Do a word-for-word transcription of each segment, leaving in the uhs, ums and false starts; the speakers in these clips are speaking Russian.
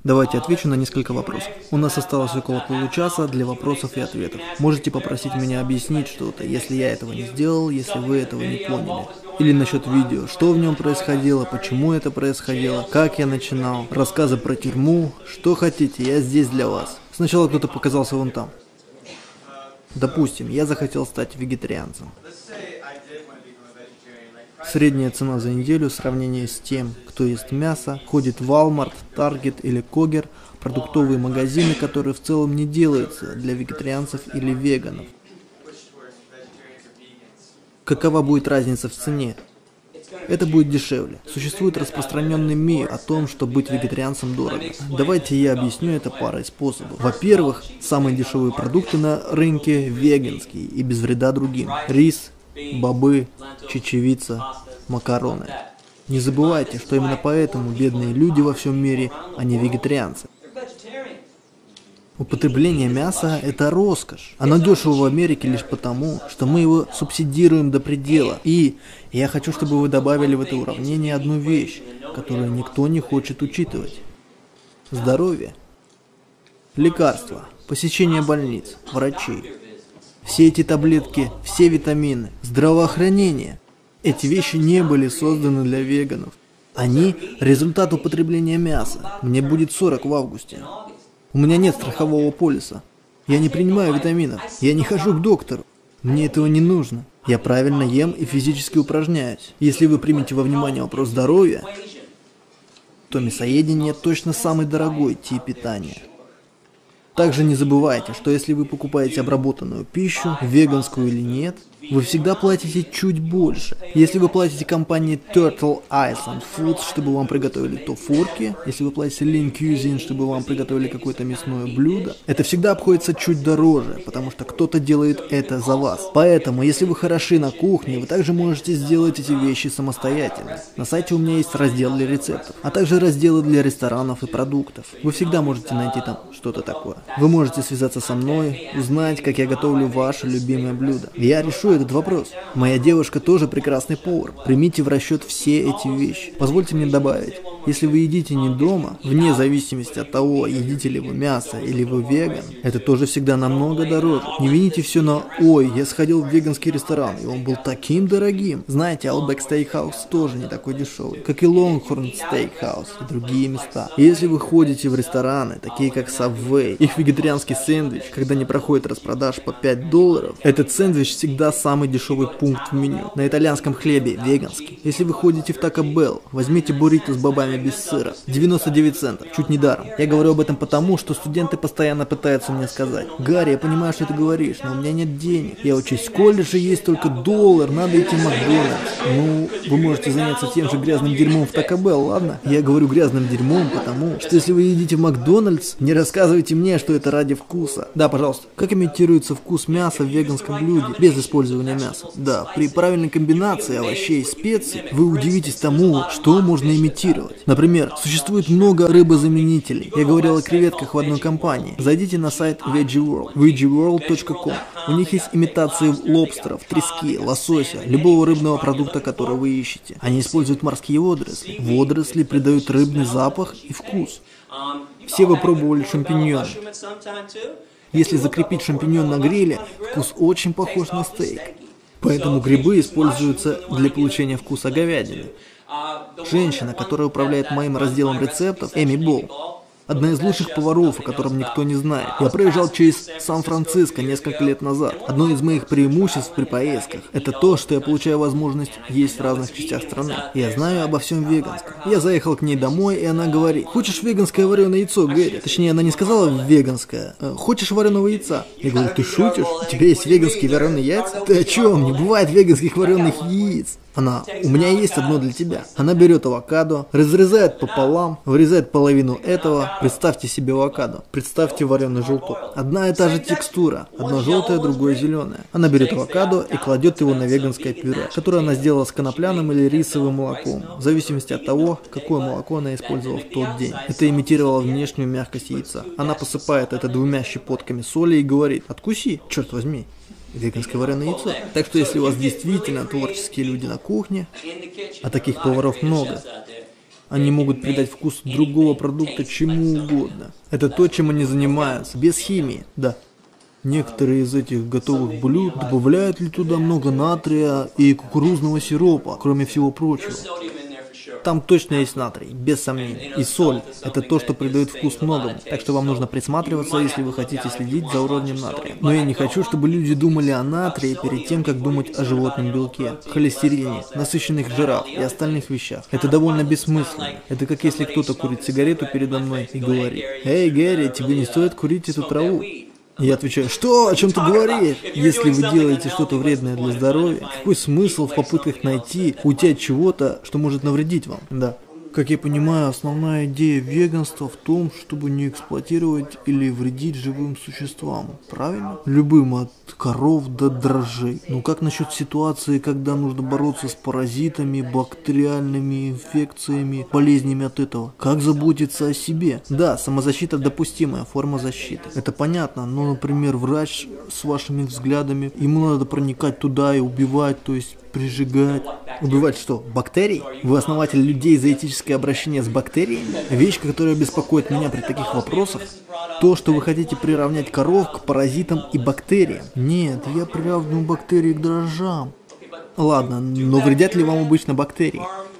Давайте отвечу на несколько вопросов. У нас осталось около получаса для вопросов и ответов. Можете попросить меня объяснить что-то, если я этого не сделал, если вы этого не поняли. Или насчет видео, что в нем происходило, почему это происходило, как я начинал, рассказы про тюрьму, что хотите, я здесь для вас. Сначала кто-то показался вон там. Допустим, я захотел стать вегетарианцем. Средняя цена за неделю в сравнении с тем, кто ест мясо, ходит в Walmart, Target или Kroger, продуктовые магазины, которые в целом не делаются для вегетарианцев или веганов. Какова будет разница в цене? Это будет дешевле. Существует распространенный миф о том, что быть вегетарианцем дорого. Давайте я объясню это парой способов. Во-первых, самые дешевые продукты на рынке веганские и без вреда другим. Рис, бобы, чечевица, макароны. Не забывайте, что именно поэтому бедные люди во всем мире, а не вегетарианцы. Употребление мяса – это роскошь. Оно дешево в Америке лишь потому, что мы его субсидируем до предела. И я хочу, чтобы вы добавили в это уравнение одну вещь, которую никто не хочет учитывать. Здоровье. Лекарства, посещение больниц, врачей. Все эти таблетки, все витамины, здравоохранение. Эти вещи не были созданы для веганов. Они – результат употребления мяса. Мне будет сорок в августе. У меня нет страхового полиса. Я не принимаю витаминов. Я не хожу к доктору. Мне этого не нужно. Я правильно ем и физически упражняюсь. Если вы примете во внимание вопрос здоровья, то мясоедение точно самый дорогой тип питания. Также не забывайте, что если вы покупаете обработанную пищу, веганскую или нет, вы всегда платите чуть больше. Если вы платите компании Turtle Island Foods, чтобы вам приготовили тофурки, если вы платите Lean Cuisine, чтобы вам приготовили какое-то мясное блюдо, это всегда обходится чуть дороже, потому что кто-то делает это за вас. Поэтому, если вы хороши на кухне, вы также можете сделать эти вещи самостоятельно. На сайте у меня есть раздел для рецептов, а также разделы для ресторанов и продуктов. Вы всегда можете найти там что-то такое. Вы можете связаться со мной, узнать, как я готовлю ваше любимое блюдо. Я решу этот вопрос. Моя девушка тоже прекрасный повар. Примите в расчет все эти вещи. Позвольте мне добавить, если вы едите не дома, вне зависимости от того, едите ли вы мясо или вы веган, это тоже всегда намного дороже. Не вините все на «Ой, я сходил в веганский ресторан, и он был таким дорогим». Знаете, Outback Steakhouse тоже не такой дешевый, как и Longhorn Steakhouse и другие места. И если вы ходите в рестораны, такие как Subway, их вегетарианский сэндвич, когда не проходит распродаж по пять долларов, этот сэндвич всегда самый дешевый пункт в меню. На итальянском хлебе веганский. Если вы ходите в Taco Bell, возьмите буррито с бобами без сыра. девяносто девять центов. Чуть не даром. Я говорю об этом потому, что студенты постоянно пытаются мне сказать: «Гарри, я понимаю, что ты говоришь, но у меня нет денег. Я учусь в колледже, есть только доллар, надо идти в Макдональдс». Ну, вы можете заняться тем же грязным дерьмом в Taco Bell, ладно? Я говорю грязным дерьмом, потому что если вы едите в Макдональдс, не рассказывайте мне, что это ради вкуса. Да, пожалуйста. Как имитируется вкус мяса в веганском блюде без использования мяса? Да, при правильной комбинации овощей и специй вы удивитесь тому, что можно имитировать. Например, существует много рыбозаменителей. Я говорил о креветках в одной компании. Зайдите на сайт Veggie World, veggie world точка com. У них есть имитации лобстеров, трески, лосося, любого рыбного продукта, который вы ищете. Они используют морские водоросли. Водоросли придают рыбный запах и вкус. Все вы пробовали шампиньоны. Если закрепить шампиньон на гриле, вкус очень похож на стейк. Поэтому грибы используются для получения вкуса говядины. Женщина, которая управляет моим разделом рецептов, Эми Болл, одна из лучших поваров, о котором никто не знает. Я проезжал через Сан-Франциско несколько лет назад. Одно из моих преимуществ при поездках – это то, что я получаю возможность есть в разных частях страны. Я знаю обо всем веганском. Я заехал к ней домой, и она говорит: «Хочешь веганское вареное яйцо, Гэри?» Точнее, она не сказала «веганское». «Хочешь вареного яйца?» Я говорю: «Ты шутишь? У тебя есть веганские вареные яйца?» «Ты о чем? Не бывает веганских вареных яиц!» Она: «У меня есть одно для тебя». Она берет авокадо, разрезает пополам, вырезает половину этого. Представьте себе авокадо, представьте вареный желток. Одна и та же текстура, одно желтое, другое зеленое. Она берет авокадо и кладет его на веганское пюре, которое она сделала с конопляным или рисовым молоком, в зависимости от того, какое молоко она использовала в тот день. Это имитировало внешнюю мягкость яйца. Она посыпает это двумя щепотками соли и говорит: «Откуси, черт возьми, веганское вареное яйцо». Так что если у вас действительно творческие люди на кухне, а таких поваров много, Они могут придать вкус другого продукта чему угодно. Это то, чем они занимаются, без химии, да. Некоторые из этих готовых блюд добавляют ли туда много натрия и кукурузного сиропа, кроме всего прочего. Там точно есть натрий, без сомнений. И соль – это то, что придает вкус многому. Так что вам нужно присматриваться, если вы хотите следить за уровнем натрия. Но я не хочу, чтобы люди думали о натрии перед тем, как думать о животном белке, холестерине, насыщенных жирах и остальных вещах. Это довольно бессмысленно. Это как если кто-то курит сигарету передо мной и говорит: «Эй, Гэри, тебе не стоит курить эту траву». Я отвечаю: что? О чем ты говоришь? Если вы делаете что-то вредное для здоровья, какой смысл в попытках найти, уйти от чего-то, что может навредить вам? Да. Как я понимаю, основная идея веганства в том, чтобы не эксплуатировать или вредить живым существам. Правильно? Любым, от коров до дрожжей. Но как насчет ситуации, когда нужно бороться с паразитами, бактериальными инфекциями, болезнями от этого? Как заботиться о себе? Да, самозащита допустимая форма защиты. Это понятно, но, например, врач с вашими взглядами, ему надо проникать туда и убивать, то есть прижигать. Убивать что? Бактерий? Вы основатель людей за этическое обращение с бактериями? Вещь, которая беспокоит меня при таких вопросах, то, что вы хотите приравнять коров к паразитам и бактериям. Нет, я приравниваю бактерии к дрожжам. Ладно, но вредят ли вам обычно бактерии?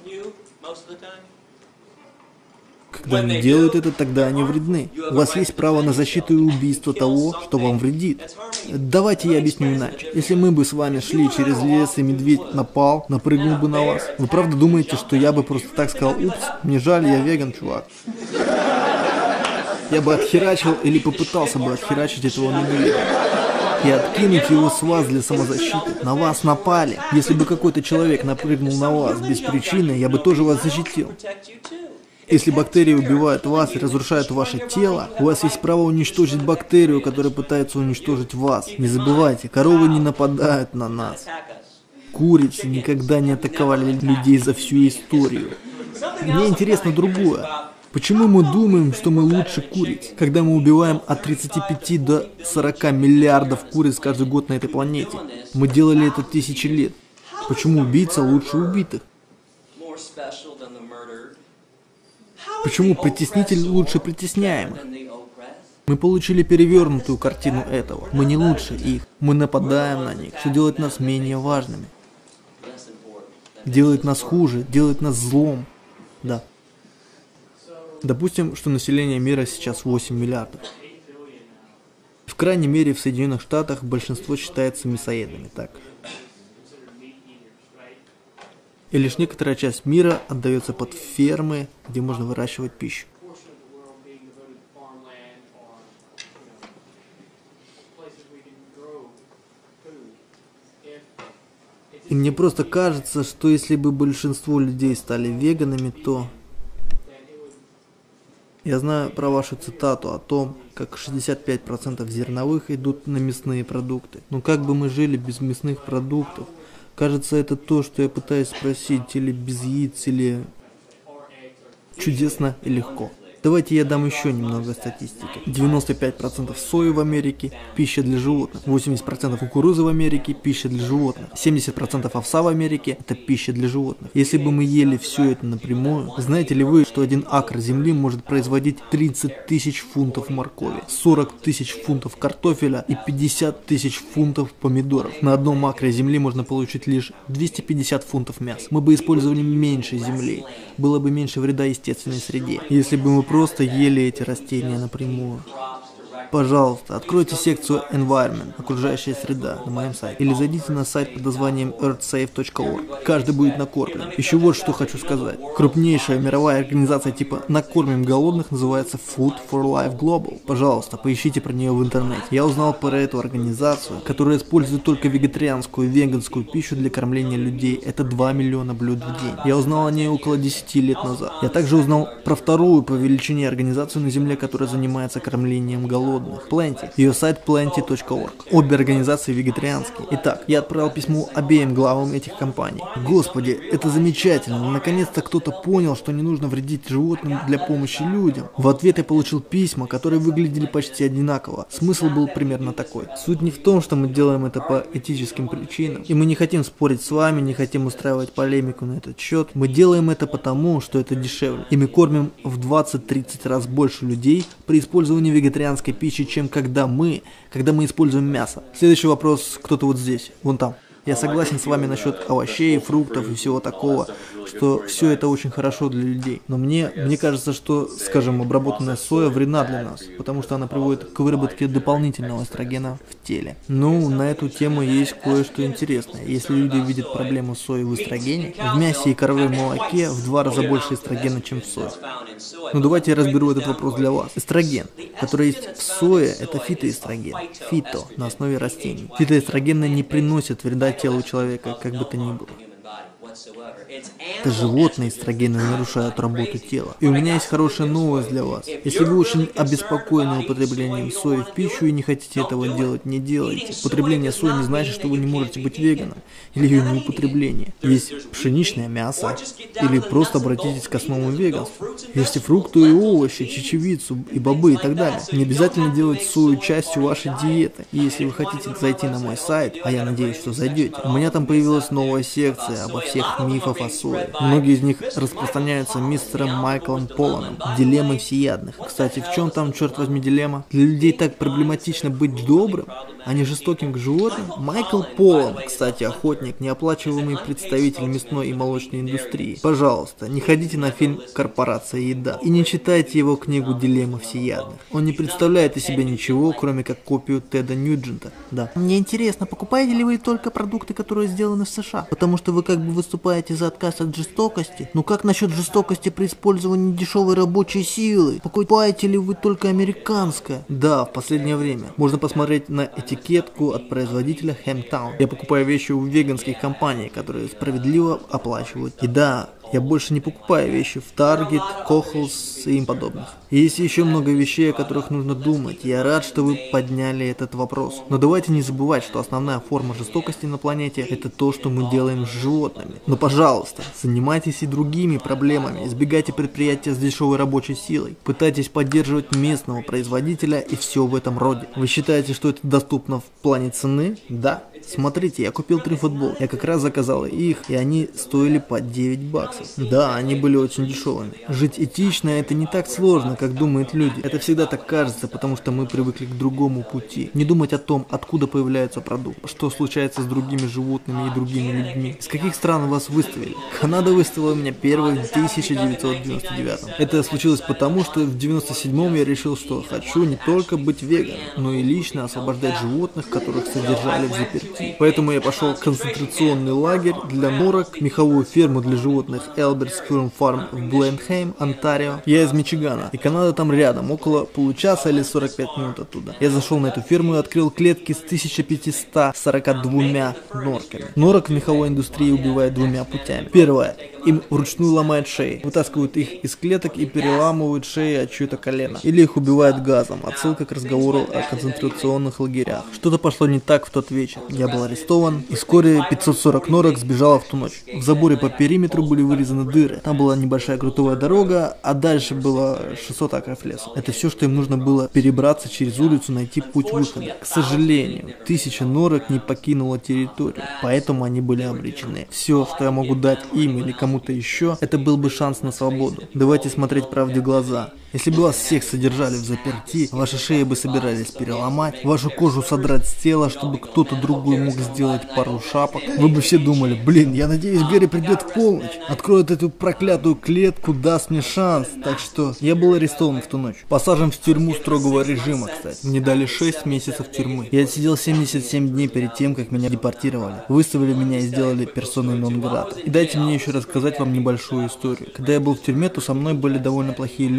Когда они делают это, тогда они вредны. У вас есть право на защиту и убийство того, что вам вредит. Давайте я объясню иначе. Если мы бы с вами шли через лес, и медведь напал, напрыгнул бы на вас, вы правда думаете, что я бы просто так сказал: упс, мне жаль, я веган, чувак? Я бы отхерачил или попытался бы отхерачить этого медведя и откинуть его с вас для самозащиты. На вас напали. Если бы какой-то человек напрыгнул на вас без причины, я бы тоже вас защитил. Если бактерии убивают вас и разрушают ваше тело, у вас есть право уничтожить бактерию, которая пытается уничтожить вас. Не забывайте, коровы не нападают на нас. Курицы никогда не атаковали людей за всю историю. Мне интересно другое. Почему мы думаем, что мы лучше куриц, когда мы убиваем от тридцати пяти до сорока миллиардов куриц каждый год на этой планете? Мы делали это тысячи лет. Почему убийца лучше убитых? Почему притеснитель лучше притесняемых? Мы получили перевернутую картину этого. Мы не лучше их. Мы нападаем на них, что делает нас менее важными. Делает нас хуже, делает нас злом. Да. Допустим, что население мира сейчас восемь миллиардов. В крайней мере, в Соединенных Штатах большинство считается мясоедами, так? И лишь некоторая часть мира отдается под фермы, где можно выращивать пищу. И мне просто кажется, что если бы большинство людей стали веганами, то... Я знаю про вашу цитату о том, как шестьдесят пять процентов зерновых идут на мясные продукты. Но как бы мы жили без мясных продуктов? Кажется, это то, что я пытаюсь спросить, или без яиц, или чудесно и легко. Давайте я дам еще немного статистики. девяносто пять процентов сои в Америке – пища для животных. восемьдесят процентов кукурузы в Америке – пища для животных. семьдесят процентов овса в Америке – это пища для животных. Если бы мы ели все это напрямую, знаете ли вы, что один акр земли может производить тридцать тысяч фунтов моркови, сорок тысяч фунтов картофеля и пятьдесят тысяч фунтов помидоров? На одном акре земли можно получить лишь двести пятьдесят фунтов мяса. Мы бы использовали меньше земли, было бы меньше вреда естественной среде, если бы мы просто ели эти растения напрямую. Пожалуйста, откройте секцию Environment, окружающая среда, на моем сайте. Или зайдите на сайт под названием earthsafe точка org. Каждый будет накормлен. Еще вот что хочу сказать. Крупнейшая мировая организация типа «Накормим голодных» называется Food for Life Global. Пожалуйста, поищите про нее в интернете. Я узнал про эту организацию, которая использует только вегетарианскую и веганскую пищу для кормления людей. Это два миллиона блюд в день. Я узнал о ней около десяти лет назад. Я также узнал про вторую по величине организацию на Земле, которая занимается кормлением голодных. голодных. Plenty. Ее сайт plenty точка org. Обе организации вегетарианские. Итак, я отправил письмо обеим главам этих компаний. Господи, это замечательно. Наконец-то кто-то понял, что не нужно вредить животным для помощи людям. В ответ я получил письма, которые выглядели почти одинаково. Смысл был примерно такой. Суть не в том, что мы делаем это по этическим причинам. И мы не хотим спорить с вами, не хотим устраивать полемику на этот счет. Мы делаем это потому, что это дешевле. И мы кормим в двадцать-тридцать раз больше людей при использовании вегетарианской пищи, чем когда мы, когда мы используем мясо. Следующий вопрос кто-то вот здесь, вон там. Я согласен с вами насчет овощей, фруктов и всего такого, что все это очень хорошо для людей. Но мне, мне кажется, что, скажем, обработанная соя вредна для нас, потому что она приводит к выработке дополнительного эстрогена в теле. Ну, на эту тему есть кое-что интересное. Если люди видят проблему сои в эстрогене, в мясе и коровьем молоке в два раза больше эстрогена, чем в сое. Ну, давайте я разберу этот вопрос для вас. Эстроген, который есть в сое, это фитоэстроген. Фито, на основе растений. Фитоэстрогены не приносят вреда телу человека, как бы то ни было. Это животные эстрогены нарушают работу тела. И у меня есть хорошая новость для вас. Если вы очень обеспокоены употреблением сои в пищу и не хотите этого делать, не делайте. Употребление сои не значит, что вы не можете быть веганом или ее неупотребление. Есть пшеничное мясо, или просто обратитесь к основам веганства. Ешьте фрукты и овощи, чечевицу и бобы и так далее. Не обязательно делать сою частью вашей диеты. И если вы хотите зайти на мой сайт, а я надеюсь, что зайдете, у меня там появилась новая секция обо всех мифов о сое. Многие из них распространяются мистером Майклом Полланом. Дилеммы всеядных. Кстати, в чем там, черт возьми, дилемма? Для людей так проблематично быть добрым, а не жестоким к животным? Майкл Поллан, кстати, охотник, неоплачиваемый представитель мясной и молочной индустрии. Пожалуйста, не ходите на фильм «Корпорация еда» и не читайте его книгу «Дилеммы всеядных». Он не представляет из себя ничего, кроме как копию Теда Ньюджента. Да. Мне интересно, покупаете ли вы только продукты, которые сделаны в США? Потому что вы как бы выступаете за отказ от жестокости. Ну как насчет жестокости при использовании дешевой рабочей силы? Покупаете ли вы только американское? Да, в последнее время. Можно посмотреть на этикетку от производителя Hamtown. Я покупаю вещи у веганских компаний, которые справедливо оплачивают. И да, я больше не покупаю вещи в Target, Kohl's и им подобных. И есть еще много вещей, о которых нужно думать. Я рад, что вы подняли этот вопрос. Но давайте не забывать, что основная форма жестокости на планете – это то, что мы делаем с животными. Но, пожалуйста, занимайтесь и другими проблемами. Избегайте предприятия с дешевой рабочей силой. Пытайтесь поддерживать местного производителя и все в этом роде. Вы считаете, что это доступно в плане цены? Да. Смотрите, я купил три футболки. Я как раз заказал их, и они стоили по девять баксов. Да, они были очень дешевыми. Жить этично – это не так сложно, как думают люди. Это всегда так кажется, потому что мы привыкли к другому пути. Не думать о том, откуда появляется продукт, что случается с другими животными и другими людьми. Из каких стран вас выставили? Канада выставила меня первой в тысяча девятьсот девяносто девятом. Это случилось потому, что в девяносто седьмом я решил, что хочу не только быть веганом, но и лично освобождать животных, которых содержали в заперти. Поэтому я пошел в концентрационный лагерь для норок, меховую ферму для животных Элберт Сквирм Фарм в Блендхейм, Онтарио. Я из Мичигана, и Канада там рядом, около получаса или сорок пять минут оттуда. Я зашел на эту ферму и открыл клетки с тысяча пятьюстами сорока двумя норками. Норок в меховой индустрии убивают двумя путями. Первое. Им вручную ломают шеи, вытаскивают их из клеток и переламывают шеи от чьё-то колено. Или их убивают газом. Отсылка к разговору о концентрационных лагерях. Что-то пошло не так в тот вечер. Я был арестован, и вскоре пятьсот сорок норок сбежало в ту ночь. В заборе по периметру были вырезаны дыры. Там была небольшая крутая дорога, а дальше было шестьсот акров леса. Это все, что им нужно было: перебраться через улицу, найти путь выхода. К сожалению, тысяча норок не покинула территорию, поэтому они были обречены. Все, что я могу дать им или кому-то еще, это был бы шанс на свободу. Давайте смотреть правде в глаза. Если бы вас всех содержали в заперти, ваши шеи бы собирались переломать, вашу кожу содрать с тела, чтобы кто-то другой мог сделать пару шапок, вы бы все думали: блин, я надеюсь, Гэри придет в полночь, откроет эту проклятую клетку, даст мне шанс. Так что я был арестован в ту ночь. Посажен в тюрьму строгого режима, кстати. Мне дали шесть месяцев тюрьмы. Я отсидел семьдесят семь дней перед тем, как меня депортировали. Выставили меня и сделали персоной нон-грата. И дайте мне еще рассказать вам небольшую историю. Когда я был в тюрьме, то со мной были довольно плохие люди.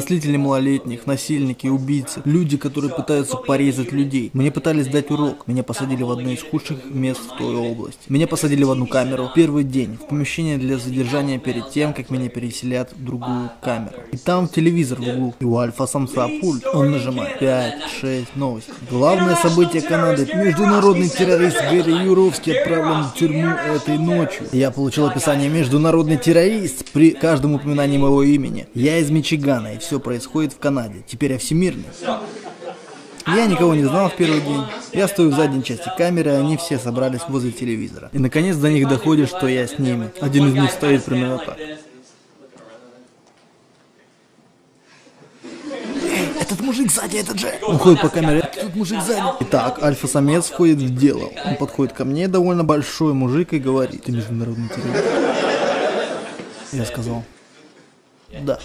растлители малолетних, насильники, убийцы, люди, которые пытаются порезать людей. Мне пытались дать урок. Меня посадили в одно из худших мест в той области. Меня посадили в одну камеру. Первый день. В помещение для задержания перед тем, как меня переселят в другую камеру. И там телевизор в углу. И у альфа-самца пульт. Он нажимает пять, шесть, новости. Главное событие Канады. Международный террорист Гэри Юровский отправлен в тюрьму этой ночью. Я получил описание «Международный террорист» при каждом упоминании моего имени. Я из Мичигана, и все происходит в Канаде. Теперь я всемирный. Я никого не знал в первый день. Я стою в задней части камеры, и они все собрались возле телевизора. И наконец до них доходит, что я с ними. Один из них стоит примерно так. Эй, этот мужик сзади, этот же! Он ходит по камере, этот мужик сзади. Итак, альфа-самец входит в дело. Он подходит ко мне, довольно большой мужик, и говорит: «Ты международный террорист?» Я сказал: «Да».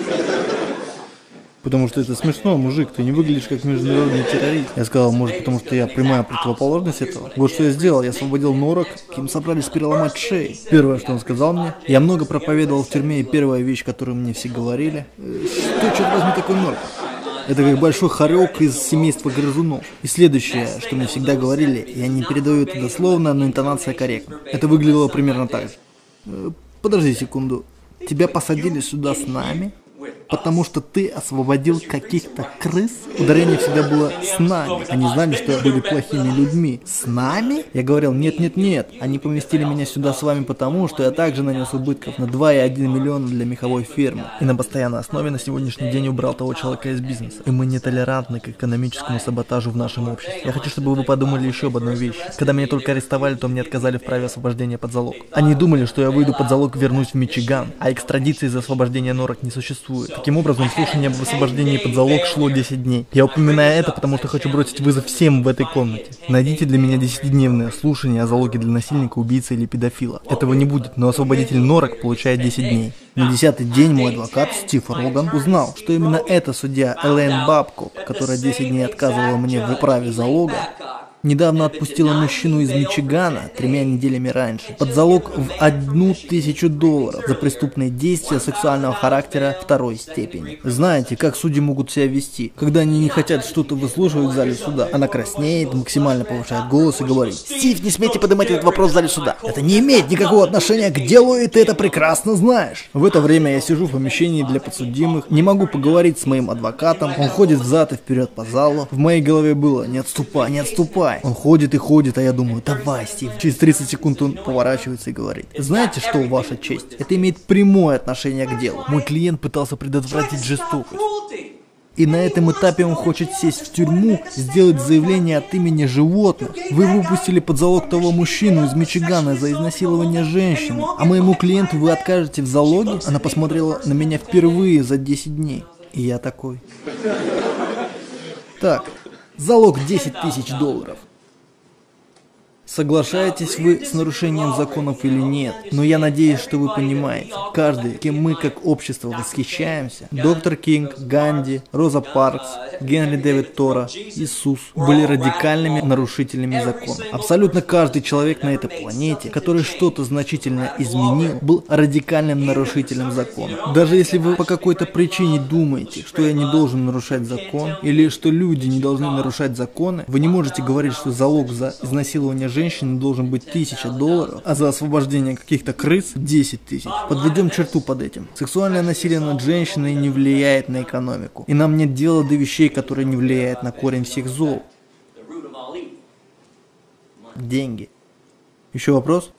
Потому что это смешно, мужик, ты не выглядишь как международный террорист. Я сказал: может, потому что я прямая противоположность этого? Вот что я сделал, я освободил норок, им собрались переломать шеи. Первое, что он сказал мне: я много проповедовал в тюрьме, и первая вещь, которую мне все говорили: что, черт возьми, такой норк? Это как большой хорек из семейства грызунов. И следующее, что мне всегда говорили, я не передаю это дословно, но интонация корректна. Это выглядело примерно так же. Подожди секунду, тебя посадили сюда с нами? Потому что ты освободил каких-то крыс? Ударение всегда было «с нами». Они знали, что были плохими людьми. С нами? Я говорил: нет, нет, нет. Они поместили меня сюда с вами потому, что я также нанес убытков на два и один миллиона для меховой фермы. И на постоянной основе на сегодняшний день убрал того человека из бизнеса. И мы нетолерантны к экономическому саботажу в нашем обществе. Я хочу, чтобы вы подумали еще об одной вещи. Когда меня только арестовали, то мне отказали в праве освобождения под залог. Они думали, что я выйду под залог и вернусь в Мичиган, а экстрадиции за освобождение норок не существует. Таким образом, слушание об освобождении под залог шло десять дней. Я упоминаю это, потому что хочу бросить вызов всем в этой комнате. Найдите для меня десятидневное слушание о залоге для насильника, убийцы или педофила. Этого не будет, но освободитель норок получает десять дней. На десятый день мой адвокат Стив Роган узнал, что именно эта судья Элейн Бабкок, которая десять дней отказывала мне в праве залога, недавно отпустила мужчину из Мичигана тремя неделями раньше под залог в одну тысячу долларов за преступные действия сексуального характера второй степени. Знаете, как судьи могут себя вести, когда они не хотят что-то выслушивать в зале суда? Она краснеет, максимально повышает голос и говорит: «Стив, не смейте поднимать этот вопрос в зале суда. Это не имеет никакого отношения к делу, и ты это прекрасно знаешь». В это время я сижу в помещении для подсудимых, не могу поговорить с моим адвокатом. Он ходит взад и вперед по залу. В моей голове было: не отступай, не отступай. Он ходит и ходит, а я думаю: давай, Стив. Через тридцать секунд он поворачивается и говорит: знаете что, ваша честь, это имеет прямое отношение к делу. Мой клиент пытался предотвратить жестокость. И на этом этапе он хочет сесть в тюрьму, сделать заявление от имени животных. Вы выпустили под залог того мужчину из Мичигана за изнасилование женщины, а моему клиенту вы откажете в залоге? Она посмотрела на меня впервые за десять дней. И я такой: так, залог десять тысяч долларов. Соглашаетесь вы с нарушением законов или нет, но я надеюсь, что вы понимаете, каждый, кем мы как общество восхищаемся, доктор Кинг, Ганди, Роза Паркс, Генри Дэвид Торо, Иисус, были радикальными нарушителями закона. Абсолютно каждый человек на этой планете, который что-то значительно изменил, был радикальным нарушителем закона. Даже если вы по какой-то причине думаете, что я не должен нарушать закон, или что люди не должны нарушать законы, вы не можете говорить, что залог за изнасилование женщины женщины должен быть тысяча долларов, а за освобождение каких-то крыс десять тысяч. Подведем черту под этим. Сексуальное насилие над женщиной не влияет на экономику. И нам нет дела до вещей, которые не влияют на корень всех зол. Деньги. Еще вопрос?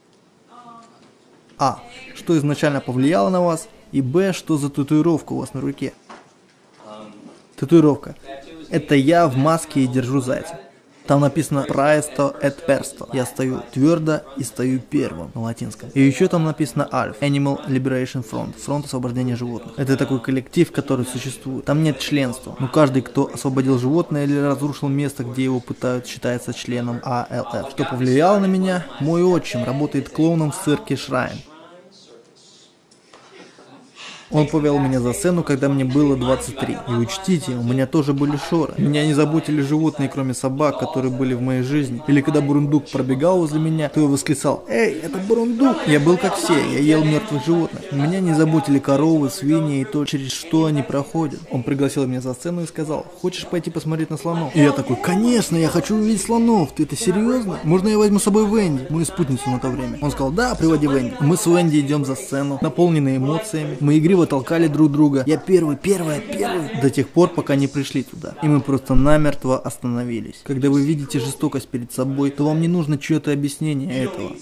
А. Что изначально повлияло на вас? И Б. Что за татуировка у вас на руке? Татуировка. Это я в маске и держу зайца. Там написано «Praesto et persto». Я стою твердо и стою первым на латинском. И еще там написано «Альф» – Animal Liberation Front, фронт освобождения животных. Это такой коллектив, который существует. Там нет членства. Но каждый, кто освободил животное или разрушил место, где его пытают, считается членом А Л Ф. Что повлияло на меня? Мой отчим работает клоуном в цирке Шрайн. Он повел меня за сцену, когда мне было двадцать три. И учтите, у меня тоже были шоры. Меня не заботили животные, кроме собак, которые были в моей жизни. Или когда бурундук пробегал возле меня, то я восклицал: «Эй, это бурундук!» Я был как все, я ел мертвых животных. Меня не заботили коровы, свиньи и то, через что они проходят. Он пригласил меня за сцену и сказал: «Хочешь пойти посмотреть на слонов?» И я такой: «Конечно, я хочу увидеть слонов. Ты это серьезно? Можно я возьму с собой Венди, мою спутницу на то время?» Он сказал: «Да, приводи Венди». Мы с Венди идем за сцену, наполненные эмоциями. Мы игриво толкали друг друга. Я первый, первый, первый. До тех пор, пока не пришли туда. И мы просто намертво остановились. Когда вы видите жестокость перед собой, то вам не нужно чье-то объяснение этого.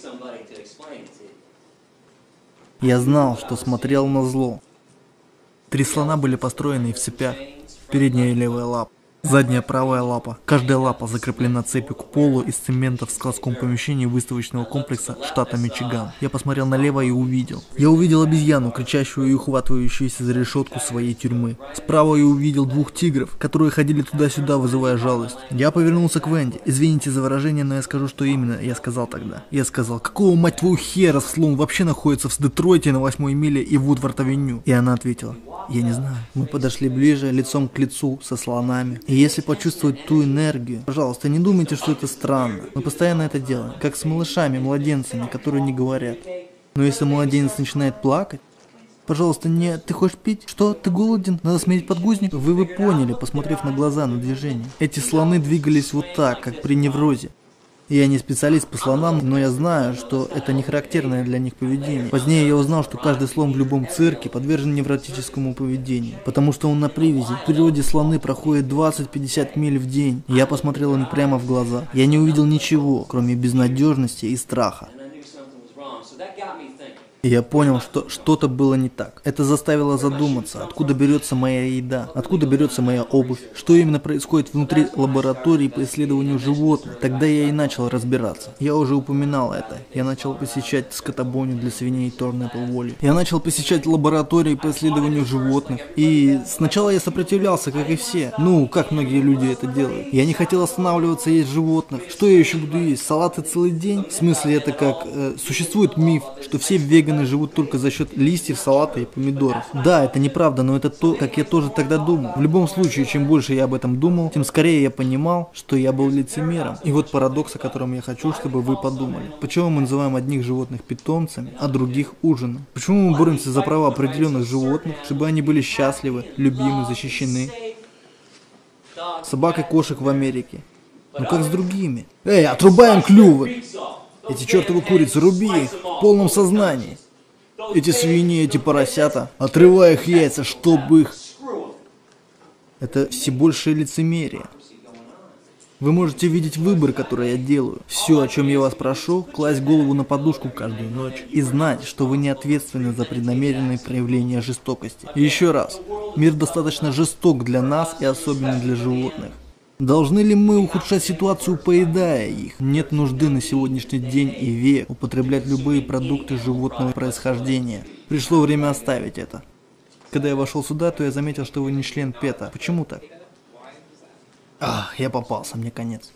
Я знал, что смотрел на зло. Три слона были построены в цепях. Передняя левая лапа, задняя правая лапа. Каждая лапа закреплена цепью к полу из цемента в складском помещении выставочного комплекса штата Мичиган. Я посмотрел налево и увидел. Я увидел обезьяну, кричащую и ухватывающуюся за решетку своей тюрьмы. Справа я увидел двух тигров, которые ходили туда-сюда, вызывая жалость. Я повернулся к Венди. Извините за выражение, но я скажу, что именно я сказал тогда. Я сказал: «Какого, мать твою, хера, слон вообще находится в Детройте на восьмой миле и Вудвард-авеню?» И она ответила: «Я не знаю». Мы подошли ближе, лицом к лицу, со слонами. И если почувствовать ту энергию, пожалуйста, не думайте, что это странно. Мы постоянно это делаем, как с малышами, младенцами, которые не говорят. Но если младенец начинает плакать, пожалуйста, не «ты хочешь пить? Что? Ты голоден? Надо сменить подгузник?» Вы бы поняли, посмотрев на глаза, на движение. Эти слоны двигались вот так, как при неврозе. Я не специалист по слонам, но я знаю, что это не характерное для них поведение. Позднее я узнал, что каждый слон в любом цирке подвержен невротическому поведению, потому что он на привязи. В природе слоны проходят двадцать-пятьдесят миль в день. Я посмотрел им прямо в глаза. Я не увидел ничего, кроме безнадежности и страха. И я понял, что что-то было не так. Это заставило задуматься, откуда берется моя еда, откуда берется моя обувь, что именно происходит внутри лаборатории по исследованию животных. Тогда я и начал разбираться. Я уже упоминал это. Я начал посещать скотобойню для свиней Торнепл Волли. Я начал посещать лаборатории по исследованию животных. И сначала я сопротивлялся, как и все. Ну, как многие люди это делают. Я не хотел останавливаться есть животных. Что я еще буду есть? Салаты целый день? В смысле, это как... Э, существует миф, что все веганы живут только за счет листьев, салата и помидоров. Да, это неправда, но это то, как я тоже тогда думал. В любом случае, чем больше я об этом думал, тем скорее я понимал, что я был лицемером. И вот парадокс, о котором я хочу, чтобы вы подумали. Почему мы называем одних животных питомцами, а других ужином? Почему мы боремся за права определенных животных, чтобы они были счастливы, любимы, защищены? Собак и кошек в Америке. Ну как с другими? Эй, отрубаем клювы! Эти чертовы курицы, руби их в полном сознании. Эти свиньи, эти поросята, отрывай их яйца, чтоб их... Это все большее лицемерие. Вы можете видеть выбор, который я делаю. Все, о чем я вас прошу, класть голову на подушку каждую ночь. И знать, что вы не ответственны за преднамеренные проявления жестокости. И еще раз, мир достаточно жесток для нас и особенно для животных. Должны ли мы ухудшать ситуацию, поедая их? Нет нужды на сегодняшний день и век употреблять любые продукты животного происхождения. Пришло время оставить это. Когда я вошел сюда, то я заметил, что вы не член ПЕТа. Почему так? Ах, я попался, мне конец.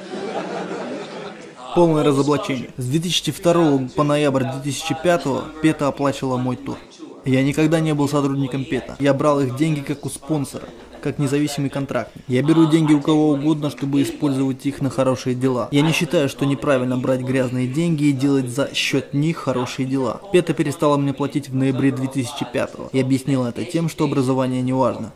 Полное разоблачение. С две тысячи второго по ноябрь две тысячи пятого ПЕТа оплачивала мой тур. Я никогда не был сотрудником ПЕТа. Я брал их деньги как у спонсора, как независимый контрактник. Я беру деньги у кого угодно, чтобы использовать их на хорошие дела. Я не считаю, что неправильно брать грязные деньги и делать за счет них хорошие дела. ПЕТа перестала мне платить в ноябре две тысячи пятого. Я объяснил это тем, что образование не важно.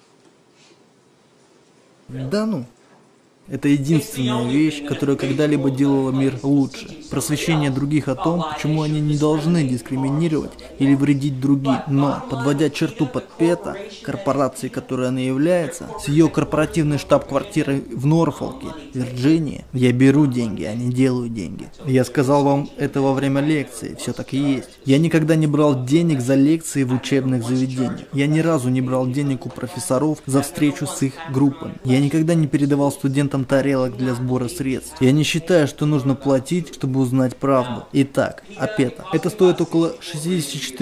Да ну. Это единственная вещь, которая когда-либо делала мир лучше. Просвещение других о том, почему они не должны дискриминировать или вредить другим. Но, подводя черту под ПЕТа, корпорации, которой она является, с ее корпоративной штаб-квартирой в Норфолке, Вирджиния, я беру деньги, а не делаю деньги. Я сказал вам это во время лекции, все так и есть. Я никогда не брал денег за лекции в учебных заведениях. Я ни разу не брал денег у профессоров за встречу с их группами. Я никогда не передавал студентам тарелок для сбора средств. Я не считаю, что нужно платить, чтобы узнать правду. Итак, о ПЕТа. Это стоит около шестидесяти четырёх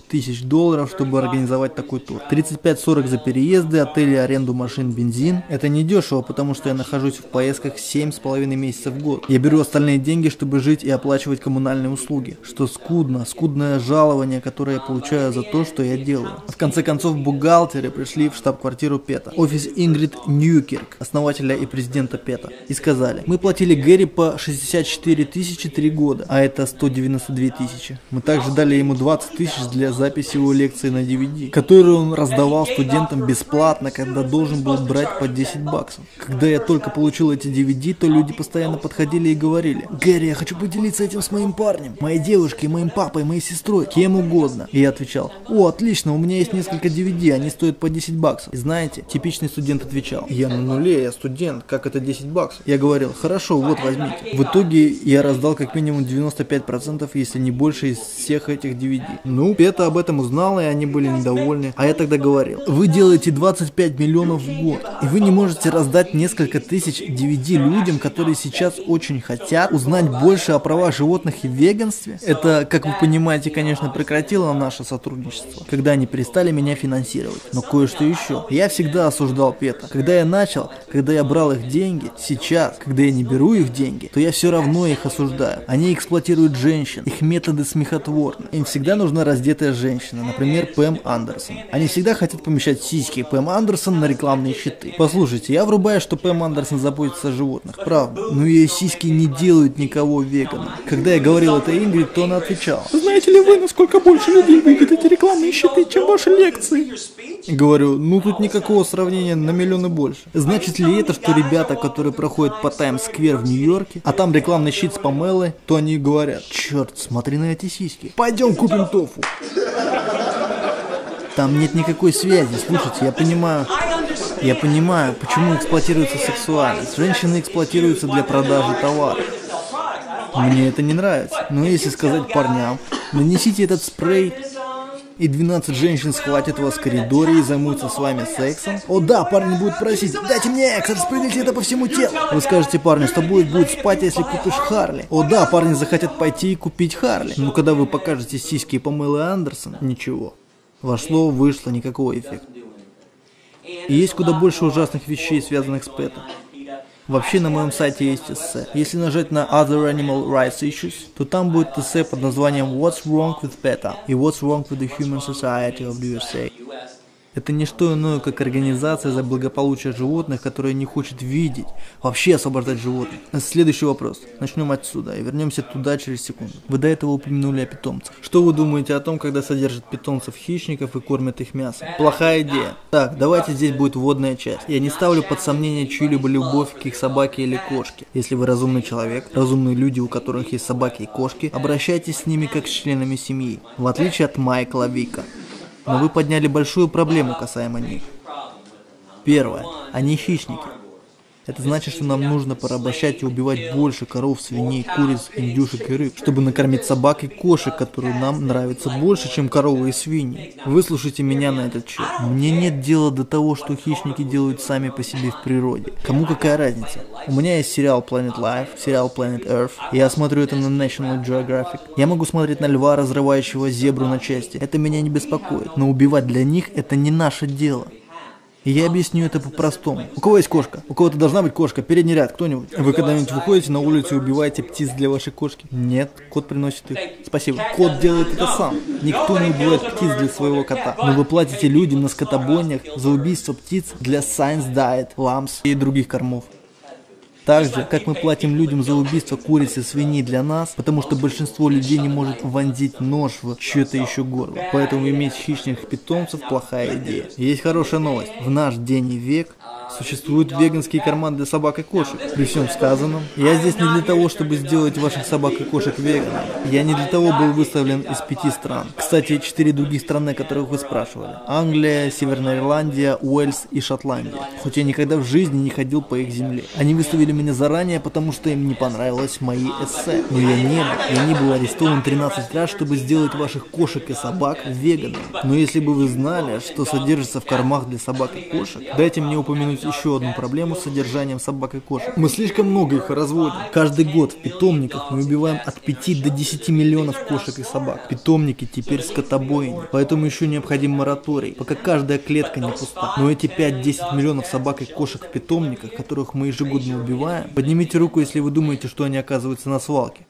тысяч долларов, чтобы организовать такой тур. тридцать пять сорок за переезды, отели, аренду машин, бензин. Это не дешево, потому что я нахожусь в поездках семь с половиной месяцев в год. Я беру остальные деньги, чтобы жить и оплачивать коммунальные услуги. Что скудно, скудное жалование, которое я получаю за то, что я делаю. В конце концов, бухгалтеры пришли в штаб-квартиру Пета, офис Ингрид Ньюкирк, основателя и президента Пета, и сказали: мы платили Гэри по шестьдесят четыре тысячи три года, а это сто девяносто две тысячи. Мы также дали ему двадцать тысяч для записи его лекции на ди ви ди, которую он раздавал студентам бесплатно, когда должен был брать по десять баксов. Когда я только получил эти ди ви ди, то люди постоянно подходили и говорили: Гэри, я хочу поделиться этим с моим парнем, моей девушкой, моим папой, моей сестрой, кем угодно. И я отвечал: о, отлично, у меня есть несколько ди ви ди, они стоят по десять баксов. И знаете, типичный студент отвечал: я на нуле, я студент, как это десять баксов? Я говорил: хорошо, вот возьмите. В итоге я раздал как минимум девяносто пять процентов, если не больше, из всех этих ди ви ди. Ну, Пета об этом узнала, и они были недовольны. А я тогда говорил: вы делаете двадцать пять миллионов в год, и вы не можете раздать несколько тысяч ди ви ди людям, которые сейчас очень хотят узнать больше о правах животных и веганстве. Это, как вы понимаете, конечно, прекратило наше сотрудничество, когда они перестали меня финансировать. Но кое-что еще. Я всегда осуждал Пета. Когда я начал, когда я брал их деньги, сейчас, когда я не беру их деньги, то я все равно их осуждаю. Они эксплуатируют женщин, их методы смехотворны. Им всегда нужна раздетая женщина, например, Пэм Андерсон. Они всегда хотят помещать сиськи Пэм Андерсон на рекламные щиты. Послушайте, я врубаю, что Пэм Андерсон заботится о животных, правда. Но ее сиськи не делают никого веганом. Когда я говорил это Ингрид, то она отвечала: знаете ли вы, насколько больше людей видят эти рекламные щиты, чем ваши лекции? Говорю: ну тут никакого сравнения, на миллионы больше. Значит ли это, что ребята, которые проходят по Таймс-сквер в Нью-Йорке, а там рекламный щит с Памелой, то они говорят: черт, смотри на эти сиськи, пойдем купим тофу. Там нет никакой связи. Слушайте, я понимаю, я понимаю, почему эксплуатируется сексуальность. Женщины эксплуатируются для продажи товаров. Мне это не нравится. Но если сказать парням: нанесите этот спрей, и двенадцать женщин схватят вас в коридоре и займутся с вами сексом. О да, парни будут просить: дайте мне экс, распределите это по всему телу. Вы скажете парню: с тобой будет спать, если купишь Харли. О да, парни захотят пойти и купить Харли. Но когда вы покажете сиськи Памелы Андерсон, ничего. Вошло, вышло, никакого эффекта. И есть куда больше ужасных вещей, связанных с Пэтом. Вообще на моем сайте есть эссе. Если нажать на Other Animal Rights Issues, то там будет эссе под названием What's Wrong with PETA и What's Wrong with the Human Society of the ю эс эй. Это не что иное, как организация за благополучие животных, которая не хочет видеть, вообще освобождать животных. Следующий вопрос. Начнем отсюда и вернемся туда через секунду. Вы до этого упомянули о питомцах. Что вы думаете о том, когда содержат питомцев-хищников и кормят их мясом? Плохая идея. Так, давайте здесь будет вводная часть. Я не ставлю под сомнение чью-либо любовь к их собаке или кошке. Если вы разумный человек, разумные люди, у которых есть собаки и кошки, обращайтесь с ними как с членами семьи, в отличие от Майкла Вика. Но вы подняли большую проблему касаемо них. Первое. Они хищники. Это значит, что нам нужно порабощать и убивать больше коров, свиней, куриц, индюшек и рыб, чтобы накормить собак и кошек, которые нам нравятся больше, чем коровы и свиньи. Выслушайте меня на этот счет. Мне нет дела до того, что хищники делают сами по себе в природе. Кому какая разница? У меня есть сериал Planet Life, сериал Planet Earth. Я смотрю это на National Geographic. Я могу смотреть на льва, разрывающего зебру на части. Это меня не беспокоит. Но убивать для них это не наше дело. И я объясню это по-простому. У кого есть кошка? У кого-то должна быть кошка. Передний ряд, кто-нибудь. Вы когда-нибудь выходите на улицу и убиваете птиц для вашей кошки? Нет, кот приносит их. Спасибо. Кот делает это сам. Никто не убивает птиц для своего кота. Но вы платите людям на скотобойнях за убийство птиц для Science Diet, Lambs и других кормов. Так же, как мы платим людям за убийство куриц и свиней для нас, потому что большинство людей не может вонзить нож в чье-то еще горло. Поэтому иметь хищных питомцев – плохая идея. Есть хорошая новость. В наш день и век существуют веганские корма для собак и кошек. При всем сказанном, я здесь не для того, чтобы сделать ваших собак и кошек веганами. Я не для того был выставлен из пяти стран. Кстати, четыре других страны, о которых вы спрашивали. Англия, Северная Ирландия, Уэльс и Шотландия. Хоть я никогда в жизни не ходил по их земле. Они выставили меня заранее, потому что им не понравилось мои эссе. Но я не был. Я не был арестован тринадцать раз, чтобы сделать ваших кошек и собак веганами. Но если бы вы знали, что содержится в кормах для собак и кошек, дайте мне упомянуть сталкиваюсь еще одну проблему с содержанием собак и кошек. Мы слишком много их разводим. Каждый год в питомниках мы убиваем от пяти до десяти миллионов кошек и собак. Питомники теперь скотобойни, поэтому еще необходим мораторий, пока каждая клетка не пуста. Но эти пять-десять миллионов собак и кошек в питомниках, которых мы ежегодно убиваем, поднимите руку, если вы думаете, что они оказываются на свалке.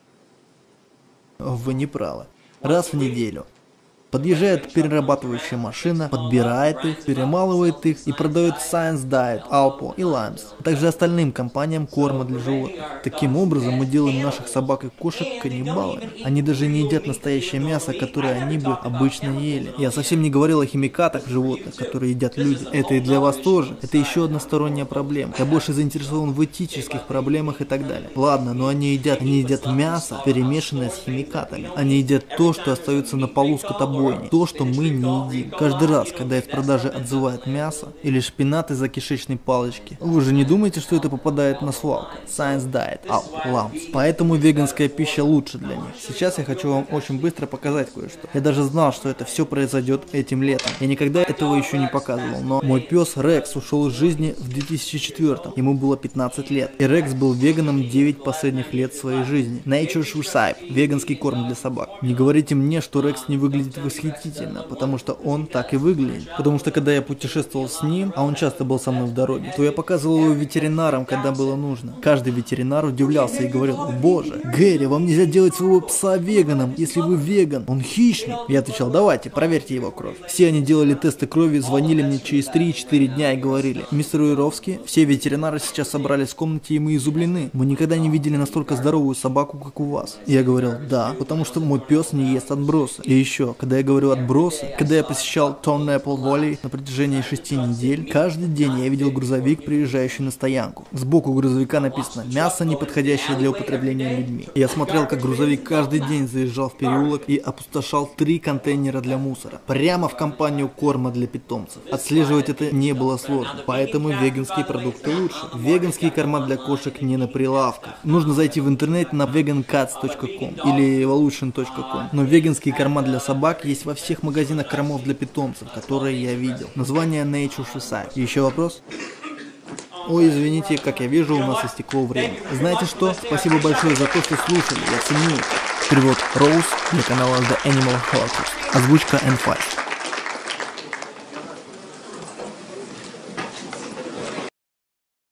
Вы не правы. Раз в неделю подъезжает перерабатывающая машина, подбирает их, перемалывает их и продает Science Diet, Alpo и Limes, а также остальным компаниям корма для животных. Таким образом мы делаем наших собак и кошек каннибалами. Они даже не едят настоящее мясо, которое они бы обычно ели. Я совсем не говорил о химикатах в животных, которые едят люди. Это и для вас тоже. Это еще односторонняя проблема. Я больше заинтересован в этических проблемах и так далее. Ладно, но они едят, они едят мясо, перемешанное с химикатами. Они едят то, что остается на полу скотобойни. То, что мы не едим. Каждый раз, когда из продажи отзывают мясо или шпинат из-за кишечной палочки, вы же не думаете, что это попадает на свалку? Science Diet, Alpo, Limes. Поэтому веганская пища лучше для них. Сейчас я хочу вам очень быстро показать кое-что. Я даже знал, что это все произойдет этим летом. Я никогда этого еще не показывал, но мой пес Рекс ушел из жизни в две тысячи четвёртом. Ему было пятнадцать лет. И Рекс был веганом девять последних лет своей жизни. Nature's Recipe, веганский корм для собак. Не говорите мне, что Рекс не выглядит восхитительно, потому что он так и выглядит. Потому что когда я путешествовал с ним, а он часто был со мной в дороге, то я показывал его ветеринарам, когда было нужно. Каждый ветеринар удивлялся и говорил: «О боже, Гэри, вам нельзя делать своего пса веганом, если вы веган, он хищник». Я отвечал: давайте, проверьте его кровь. Все они делали тесты крови, звонили мне через три-четыре дня и говорили: мистер Уировский, все ветеринары сейчас собрались в комнате и мы изумлены. Мы никогда не видели настолько здоровую собаку, как у вас. И я говорил: да, потому что мой пес не ест отбросы. И еще, когда я говорю отбросы, когда я посещал Ton Apple Valley на протяжении шести недель, каждый день я видел грузовик, приезжающий на стоянку. Сбоку грузовика написано: мясо, не подходящее для употребления людьми. Я смотрел, как грузовик каждый день заезжал в переулок и опустошал три контейнера для мусора. Прямо в компанию корма для питомцев. Отслеживать это не было сложно, поэтому веганские продукты лучше. Веганские корма для кошек не на прилавках. Нужно зайти в интернет на vegan cats точка com или evolution точка com. Но веганские корма для собак есть во всех магазинах кормов для питомцев, которые я видел. Название Nature's Recipe. Еще вопрос? Ой, извините, как я вижу, у нас истекло время. Знаете что? Спасибо большое за то, что слушали. Я ценю. Перевод Роуз для канала The Animal Holocaust. Озвучка эн пять.